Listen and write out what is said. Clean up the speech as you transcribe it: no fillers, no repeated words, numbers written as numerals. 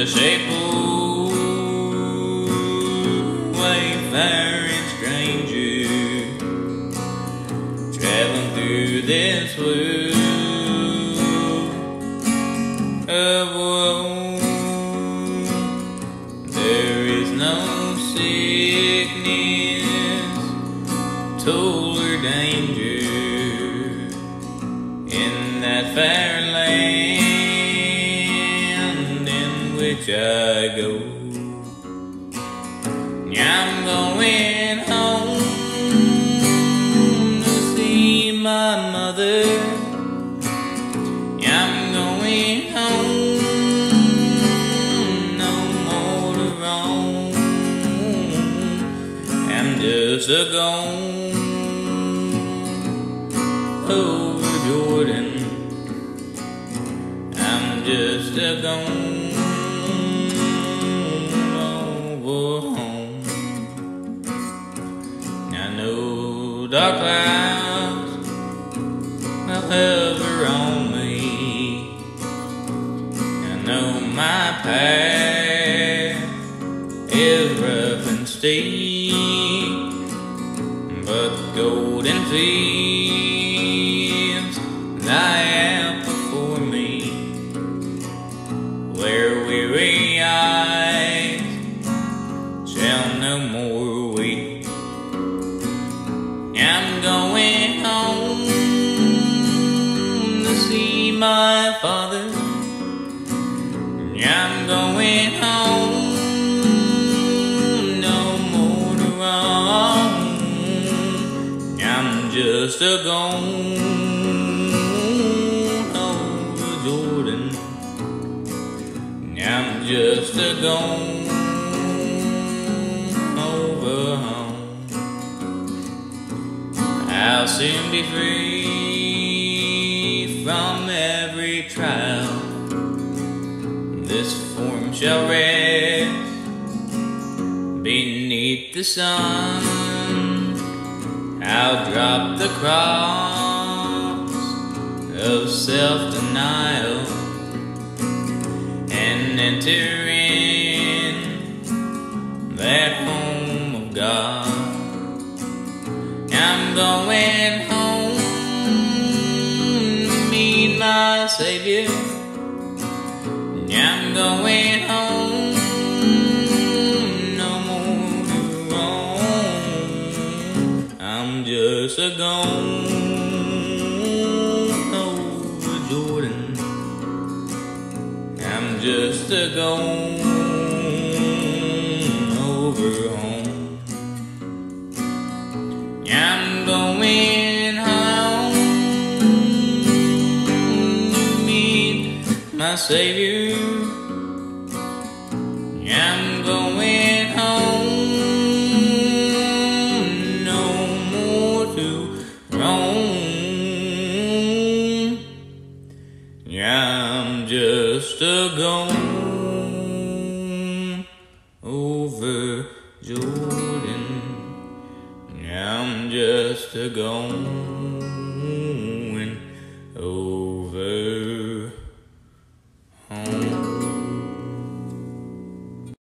just a poor wayfaring stranger traveling through this world of woe. There is no sickness, toil, or danger in that fair land in which I go. I'm going home to see my mother. I'm going home, no more to roam. I'm just a-going over Jordan. I'm just a-going over home. I know dark clouds will hover on me. I know my path is rough and steep, but golden fields lie out before me, where weary eyes shall no more weep. I'm going home to see my father. I'm going home, no more to roam. I'm just a-going over Jordan. I'm just a-going over home. I'll soon be free from every trial. This form shall rest beneath the sun. I'll drop the cross of self-denial and enter in that home of God. I'm going home to meet my Savior. I'm going home, no more to roam. I'm just a-going over Jordan. I'm just a-going over home. I'm going home to meet my Savior. I'm going home, no more to roam. I'm just a-going over Jordan. I'm just a-going